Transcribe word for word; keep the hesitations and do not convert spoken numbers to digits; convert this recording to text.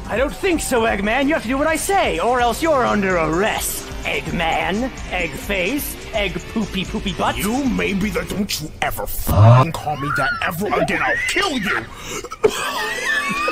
I don't think so, Eggman. You have to do what I say, or else you're under arrest. Eggman, egg face, egg poopy poopy butt. You may be the. Don't you ever f***ing call me that ever again. I'll kill you.